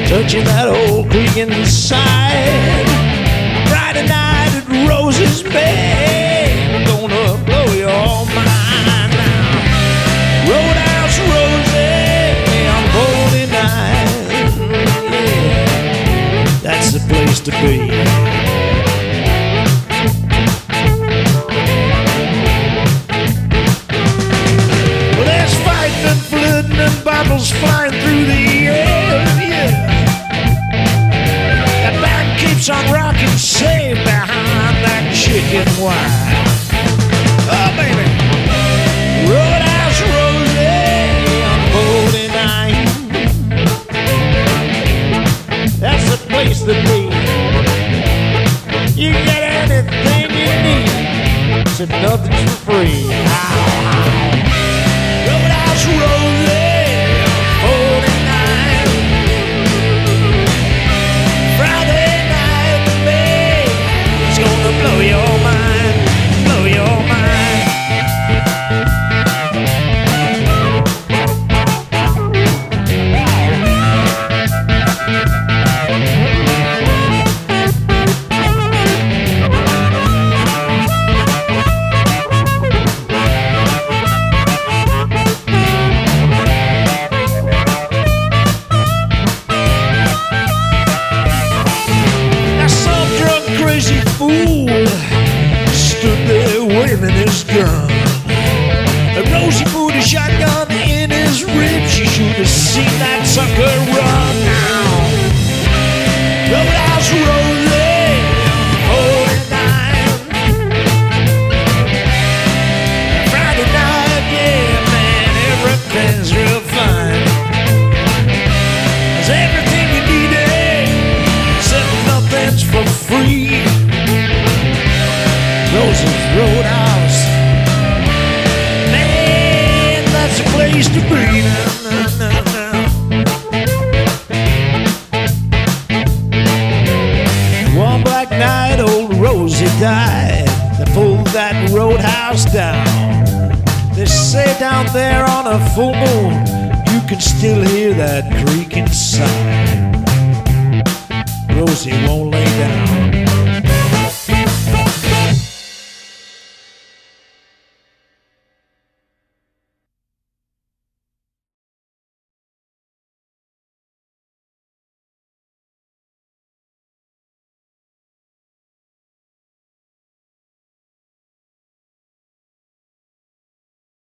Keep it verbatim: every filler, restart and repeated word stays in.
touching that old creek inside. Friday night at Rosie's Bay, gonna blow your mind now. Roadhouse Rosie on forty-nine, yeah, that's the place to be. Well, there's fighting and flirting and bottles flying through the air, yeah. That band keeps on rocking, safe behind that chicken wire. Oh, baby. Roadhouse Rosie on forty-nine, that's the place to be. You get anything you need, so nothing's for free. Roadhouse Rosie on forty-nine, Friday night, babe, it's gonna blow your mind, blow your mind. Crazy fool stood there waving his gun. A Rosie put a shotgun in his ribs. She should have seen that sucker run now. Roadhouse Rosie, forty-nine, Friday night, yeah, man, everything's real fine. There's everything you needed, except nothing's for free. Rosie's Roadhouse, man, that's a place to be. Now, now, now, now. One black night, old Rosie died. They pulled that roadhouse down. They say down there on a full moon, you can still hear that creaking sound. Rosie won't lay down.